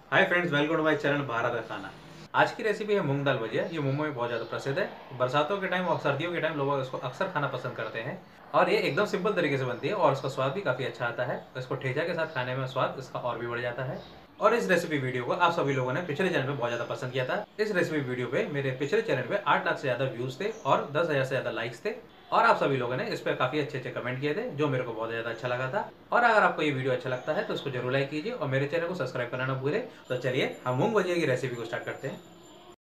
Hi friends, welcome to my channel Bharat का खाना। आज की रेसिपी है मूंग दाल भजिया। ये मुंबई में बहुत ज़्यादा प्रसिद्ध है। बरसातों के टाइम और सर्दियों के टाइम लोग इसको अक्सर खाना पसंद करते हैं और ये एकदम सिंपल तरीके से बनती है और इसका स्वाद भी काफ़ी अच्छा आता है। इसको ठेचा के साथ खाने में स्वाद इसका और भी बढ़ जाता है। और इस रेसिपी वीडियो को आप सभी लोगों ने पिछले चैनल पे बहुत ज़्यादा पसंद किया था। इस रेसिपी वीडियो पे मेरे पिछले चैनल पे 8 लाख से ज़्यादा व्यूज़ थे और 10,000 से ज़्यादा लाइक्स थे और आप सभी लोगों ने इस पर काफ़ी अच्छे अच्छे कमेंट किए थे, जो मेरे को बहुत ज़्यादा अच्छा लगा था। और अगर आपको ये वीडियो अच्छा लगता है तो इसको जरूर लाइक कीजिए और मेरे चैनल को सब्सक्राइब करना ना भूलें। तो चलिए हम मूंग भजिया की रेसिपी को स्टार्ट करते हैं।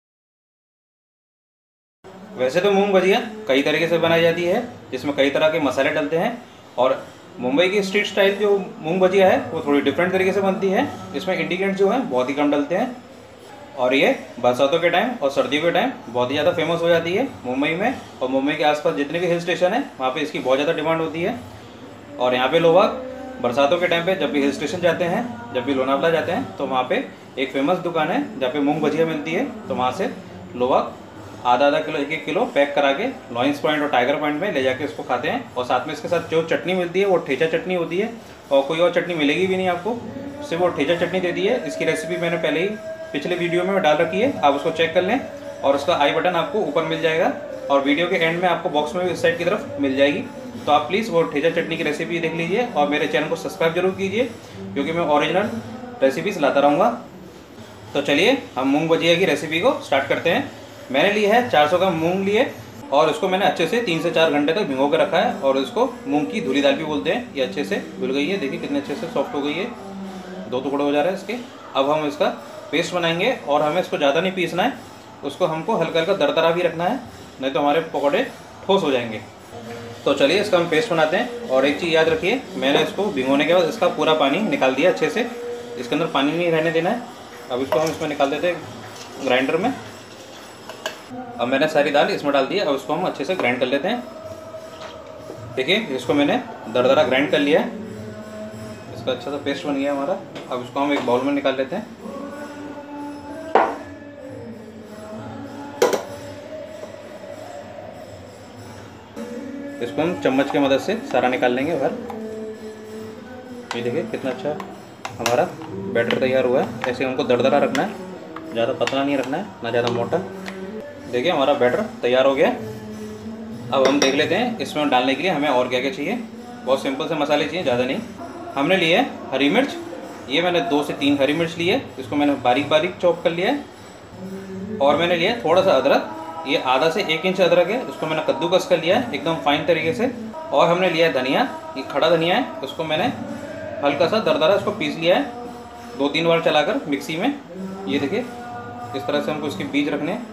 वैसे तो मूंग भजिया कई तरीके से बनाई जाती है, जिसमें कई तरह के मसाले डलते हैं। और मुंबई की स्ट्रीट स्टाइल जो मूंग भजिया है वो थोड़ी डिफरेंट तरीके से बनती है। इसमें इंग्रेडिएंट्स जो हैं बहुत ही कम डलते हैं और ये बरसातों के टाइम और सर्दियों के टाइम बहुत ही ज़्यादा फेमस हो जाती है मुंबई में। और मुंबई के आसपास जितने भी हिल स्टेशन है वहाँ पे इसकी बहुत ज़्यादा डिमांड होती है। और यहाँ पे लोग बरसातों के टाइम पे जब भी हिल स्टेशन जाते हैं, जब भी लोनावला जाते हैं, तो वहाँ पे एक फेमस दुकान है जहाँ पे मूंग भजिया मिलती है। तो वहाँ से लोग आधा आधा किलो, एक एक किलो पैक करा के लॉयंस पॉइंट और टाइगर पॉइंट में ले जाके इसको खाते हैं। और साथ में इसके साथ जो चटनी मिलती है वो ठेचा चटनी होती है और कोई और चटनी मिलेगी भी नहीं आपको, सिर्फ वो ठेचा चटनी देती है। इसकी रेसिपी मैंने पहले ही पिछले वीडियो में डाल रखी है, आप उसको चेक कर लें और उसका आई बटन आपको ऊपर मिल जाएगा और वीडियो के एंड में आपको बॉक्स में भी इस साइड की तरफ मिल जाएगी। तो आप प्लीज़ वो ठेचा चटनी की रेसिपी देख लीजिए और मेरे चैनल को सब्सक्राइब जरूर कीजिए, क्योंकि मैं ओरिजिनल रेसिपीज़ लाता रहूँगा। तो चलिए हम मूंग भजिया की रेसिपी को स्टार्ट करते हैं। मैंने ली है 400 ग्राम मूंग लिए और उसको मैंने अच्छे से 3 से 4 घंटे तक भिगो कर रखा है। और इसको मूंग की धुली दाल भी बोलते हैं। ये अच्छे से धुल गई है, देखिए कितने अच्छे से सॉफ्ट हो गई है, 2 टुकड़े हो जा रहे हैं इसके। अब हम इसका पेस्ट बनाएंगे और हमें इसको ज़्यादा नहीं पीसना है, उसको हमको हल्का हल्का दरदरा भी रखना है, नहीं तो हमारे पकौड़े ठोस हो जाएंगे। तो चलिए इसका हम पेस्ट बनाते हैं। और एक चीज़ याद रखिए, मैंने इसको भिगोने के बाद इसका पूरा पानी निकाल दिया अच्छे से, इसके अंदर पानी नहीं रहने देना है। अब इसको हम इसमें निकाल देते हैं ग्राइंडर में। अब मैंने सारी दाल इसमें डाल दी है, अब इसको हम अच्छे से ग्राइंड कर लेते हैं। देखिए इसको मैंने दरदरा ग्राइंड कर लिया है, इसका अच्छा सा पेस्ट बन गया हमारा। अब इसको हम एक बाउल में निकाल लेते हैं। इसको हम चम्मच की मदद से सारा निकाल लेंगे बाहर। ये देखिए कितना अच्छा हमारा बैटर तैयार हुआ है। ऐसे हमको दरदरा रखना है, ज़्यादा पतला नहीं रखना है, ना ज़्यादा मोटा। देखिए हमारा बैटर तैयार हो गया। अब हम देख लेते हैं इसमें डालने के लिए हमें और क्या क्या चाहिए। बहुत सिंपल से मसाले चाहिए, ज़्यादा नहीं। हमने लिए हरी मिर्च, ये मैंने 2 से 3 हरी मिर्च ली है, इसको मैंने बारीक बारीक चॉप कर लिया है। और मैंने लिया थोड़ा सा अदरक, ये आधा से 1 इंच अदरक है, उसको मैंने कद्दूकस कर लिया है एकदम फाइन तरीके से। और हमने लिया है धनिया, ये खड़ा धनिया है, उसको मैंने हल्का सा दरदरा इसको पीस लिया है 2-3 बार चलाकर मिक्सी में। ये देखिए इस तरह से हमको इसके बीज रखने हैं।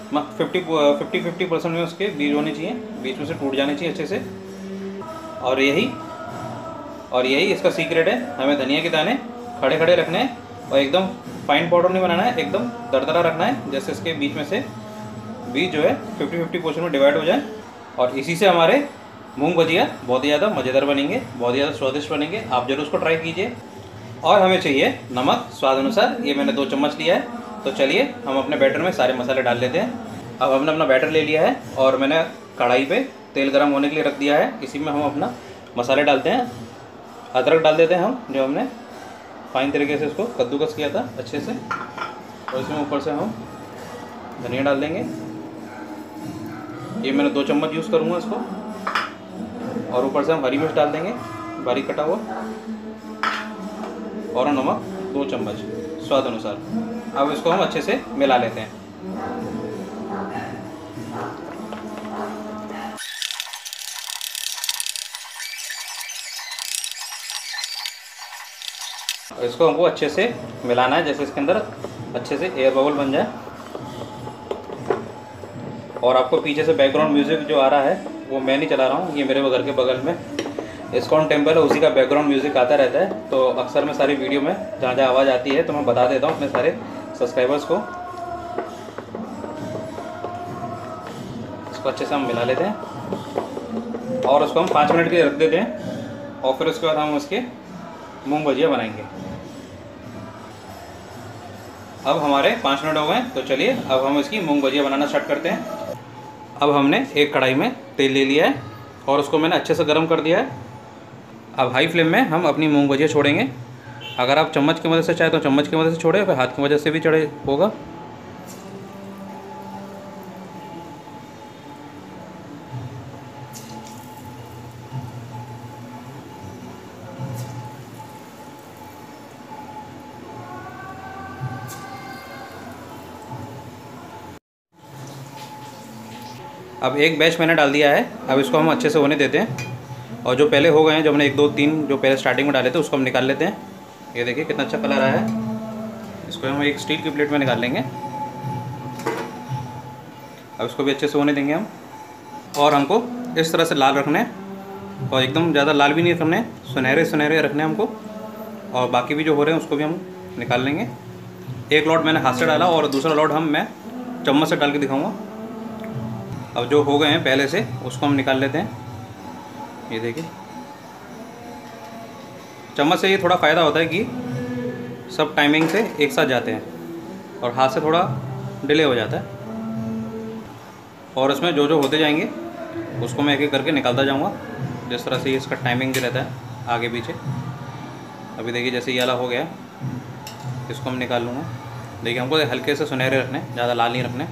50% में उसके बीज होने चाहिए, बीच में से टूट जाने चाहिए अच्छे से। और यही इसका सीक्रेट है, हमें धनिया के दाने खड़े खड़े रखने हैं और एकदम फाइन पाउडर नहीं बनाना है, एकदम दरदरा रखना है, जैसे इसके बीच में से बीज जो है 50% में डिवाइड हो जाए। और इसी से हमारे मूंग भजिया बहुत ही ज़्यादा मज़ेदार बनेंगे, बहुत ही ज़्यादा स्वादिष्ट बनेंगे। आप जरूर उसको ट्राई कीजिए। और हमें चाहिए नमक स्वाद अनुसार, ये मैंने 2 चम्मच लिया है। तो चलिए हम अपने बैटर में सारे मसाले डाल लेते हैं। अब हमने अपना बैटर ले लिया है और मैंने कढ़ाई पे तेल गर्म होने के लिए रख दिया है। इसी में हम अपना मसाले डालते हैं। अदरक डाल देते हैं हम, जो हमने फाइन तरीके से इसको कद्दूकस किया था अच्छे से। और इसमें ऊपर से हम धनिया डाल देंगे, ये मैंने 2 चम्मच यूज़ करूँगा इसको। और ऊपर से हम हरी मिर्च डाल देंगे बारीक कटा हुआ, और नमक 2 चम्मच स्वाद अनुसार। अब इसको हम अच्छे से मिला लेते हैं। इसको हमको अच्छे से मिलाना है, जैसे इसके अंदर अच्छे से एयर बबल बन जाए। और आपको पीछे से बैकग्राउंड म्यूज़िक जो आ रहा है वो मैं नहीं चला रहा हूँ, ये मेरे घर के बगल में इस्कॉन टेम्पल है, उसी का बैकग्राउंड म्यूज़िक आता रहता है। तो अक्सर मैं सारी वीडियो में जहाँ जहाँ आवाज़ आती है तो मैं बता देता हूँ अपने सारे सब्सक्राइबर्स को। इसको अच्छे से हम मिला लेते हैं और उसको हम 5 मिनट के लिए रख देते हैं। और फिर उसके बाद हम उसके मूंग भजिया बनाएंगे। अब हमारे 5 मिनट हो गए, तो चलिए अब हम इसकी मूंग भजिया बनाना स्टार्ट करते हैं। अब हमने एक कढ़ाई में तेल ले लिया है और उसको मैंने अच्छे से गर्म कर दिया है। अब हाई फ्लेम में हम अपनी मूंग भजिया छोड़ेंगे अगर आप चम्मच की मदद से चाहे तो चम्मच की मदद से छोड़े, फिर हाथ की मदद से भी चढ़े होगा। अब एक बैच मैंने डाल दिया है, अब इसको हम अच्छे से होने देते हैं। और जो पहले हो गए हैं, जो हमने 1 2 3 जो पहले स्टार्टिंग में डाले थे, उसको हम निकाल लेते हैं। ये देखिए कितना अच्छा कलर आया है। इसको हम एक स्टील की प्लेट में निकाल लेंगे। अब इसको भी अच्छे से होने देंगे हम। और हमको इस तरह से लाल रखने हैं, और एकदम ज़्यादा लाल भी नहीं रखने, सुनहरे सुनहरे रखने हैं हमको। और बाकी भी जो हो रहे हैं उसको भी हम निकाल लेंगे। एक लॉट मैंने हाथ से डाला और दूसरा लॉट मैं चम्मच से डाल के दिखाऊँगा। अब जो हो गए हैं पहले से, उसको हम निकाल लेते हैं। ये देखिए, चम्मच से ये थोड़ा फ़ायदा होता है कि सब टाइमिंग से एक साथ जाते हैं, और हाथ से थोड़ा डिले हो जाता है। और इसमें जो जो होते जाएंगे उसको मैं एक एक करके निकालता जाऊंगा, जिस तरह से इसका टाइमिंग भी रहता है आगे पीछे। अभी देखिए जैसे ये वाला हो गया, इसको हम निकाल लूँगा। देखिए हमको हल्के से सुनहरे रखने, ज़्यादा लाल नहीं रखने।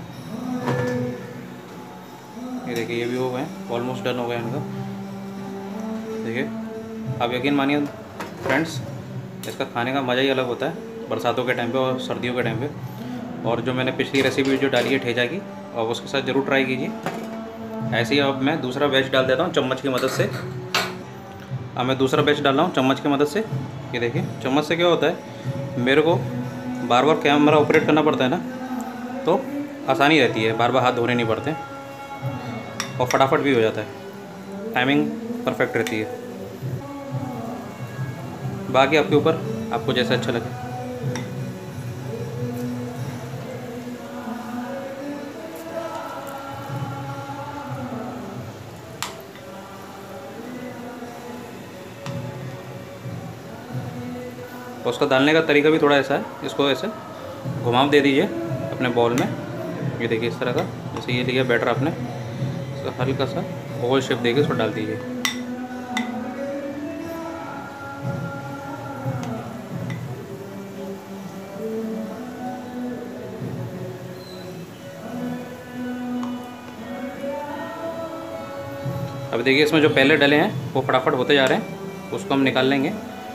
ये देखिए ये भी हो गए हैं, ऑलमोस्ट डन हो गया इनका। देखिए, आप यकीन मानिए फ्रेंड्स, इसका खाने का मज़ा ही अलग होता है बरसातों के टाइम पे और सर्दियों के टाइम पे। और जो मैंने पिछली रेसिपी जो डाली है ठेजा की, और उसके साथ ज़रूर ट्राई कीजिए। ऐसे ही अब मैं दूसरा बैच डाल देता हूँ चम्मच की मदद से। अब मैं दूसरा बैच डाल रहा हूँ चम्मच की मदद से। ये देखिए, चम्मच से क्या होता है, मेरे को बार बार कैमरा ऑपरेट करना पड़ता है ना, तो आसानी रहती है, बार बार हाथ धोने नहीं पड़ते, और फटाफट भी हो जाता है, टाइमिंग परफेक्ट रहती है। बाकी आपके ऊपर, आपको जैसा अच्छा लगे। और उसका डालने का तरीका भी थोड़ा ऐसा है, इसको ऐसे घुमाव दे दीजिए अपने बॉल में। ये देखिए इस तरह का, जैसे ये लिया बैटर आपने, इसका हल्का सा ओवल शेप देके इसको डाल दीजिए। अब देखिए इसमें जो पहले डले हैं वो फटाफट होते जा रहे हैं, उसको हम निकाल लेंगे।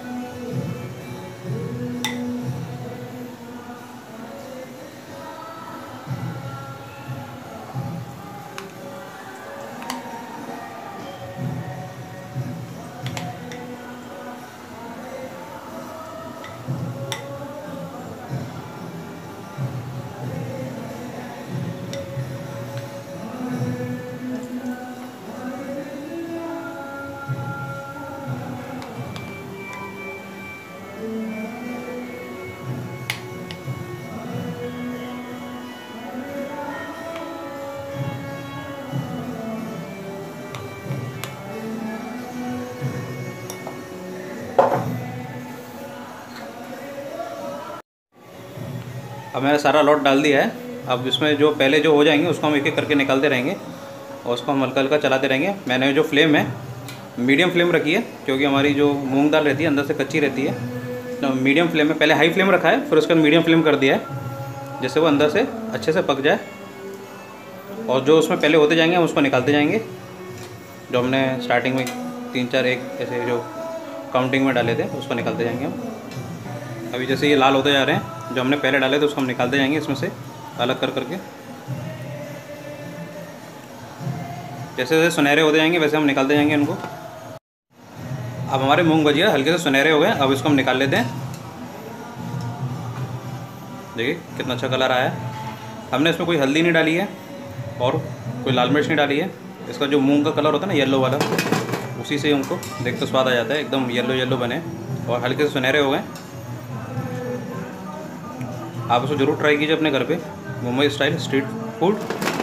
अब मैंने सारा लॉट डाल दिया है। अब इसमें जो पहले जो हो जाएंगे उसको हम एक एक करके निकालते रहेंगे, और उसको हम हल्का हल्का चलाते रहेंगे। मैंने जो फ्लेम है मीडियम फ्लेम रखी है, क्योंकि हमारी जो मूंग दाल रहती है अंदर से कच्ची रहती है, तो मीडियम फ्लेम में, पहले हाई फ्लेम रखा है, फिर उसके बाद मीडियम फ्लेम कर दिया है, जिससे वो अंदर से अच्छे से पक जाए। और जो उसमें पहले होते जाएंगे हम उसको निकालते जाएंगे, जो हमने स्टार्टिंग में 3 4 एक ऐसे जो काउंटिंग में डाले थे उसको निकालते जाएंगे हम। अभी जैसे ये लाल होते जा रहे हैं, जो हमने पहले डाले थे उसको हम निकालते जाएंगे इसमें से अलग कर करके। जैसे जैसे सुनहरे होते जाएंगे वैसे हम निकालते जाएंगे इनको। अब हमारे मूंग भजिया हल्के से सुनहरे हो गए, अब इसको हम निकाल लेते हैं। देखिए कितना अच्छा कलर आया है। हमने इसमें कोई हल्दी नहीं डाली है और कोई लाल मिर्च नहीं डाली है। इसका जो मूंग का कलर होता है ना, येलो वाला, उसी से हमको देख तो स्वाद आ जाता है, एकदम येलो येलो बने और हल्के से सुनहरे हो गए। आप उसको ज़रूर ट्राई कीजिए अपने घर पे, मुंबई स्टाइल स्ट्रीट फूड।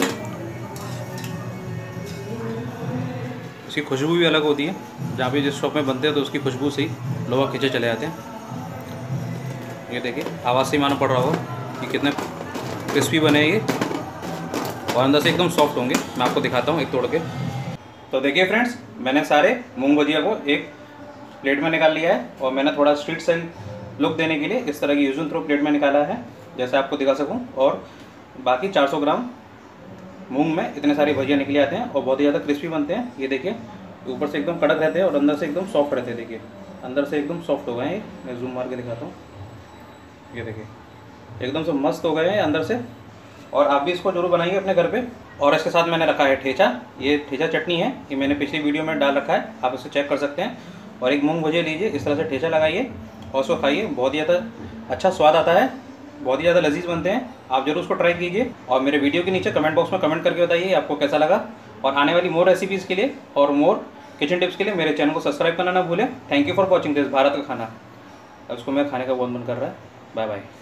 इसकी खुशबू भी अलग होती है, जहाँ पे जिस शॉप में बनते हैं तो उसकी खुशबू से ही लोग खींचे चले जाते हैं। ये देखिए आवाज़ से ही मालूम पड़ रहा होगा कि कितने क्रिस्पी बने ये, और अंदर से एकदम सॉफ्ट होंगे। मैं आपको दिखाता हूँ एक तोड़ के। तो देखिए फ्रेंड्स, मैंने सारे मूंग भजिया को एक प्लेट में निकाल लिया है, और मैंने थोड़ा स्ट्रीट स्टाइल लुक देने के लिए इस तरह की यूज एंड थ्रो प्लेट में निकाला है, जैसे आपको दिखा सकूँ। और बाकी 400 ग्राम मूंग में इतने सारे भजिया निकले आते हैं और बहुत ही ज़्यादा क्रिस्पी बनते हैं। ये देखिए ऊपर से एकदम कड़क रहते हैं और अंदर से एकदम सॉफ्ट रहते हैं। देखिए अंदर से एकदम सॉफ्ट हो गए हैं, मैं जूम मार के दिखाता हूँ। ये देखिए एकदम से मस्त हो गए हैं अंदर से। और आप भी इसको जरूर बनाइए अपने घर पे। और इसके साथ मैंने रखा है ठेचा, ये ठेचा चटनी है, ये मैंने पिछली वीडियो में डाल रखा है, आप इसे चेक कर सकते हैं। और एक मूंग भुजिया लीजिए, इस तरह से ठेचा लगाइए और उसको खाइए, बहुत ही ज़्यादा अच्छा स्वाद आता है, बहुत ही ज़्यादा लजीज बनते हैं। आप जरूर उसको ट्राई कीजिए और मेरे वीडियो के नीचे कमेंट बॉक्स में कमेंट करके बताइए आपको कैसा लगा। और आने वाली मोर रेसिपीज़ के लिए और मोर किचन टिप्स के लिए मेरे चैनल को सब्सक्राइब करना ना भूलें। Thank you for watching this Bharat का खाना। अब इसको मेरा खाने का बहुत मन कर रहा है। Bye bye.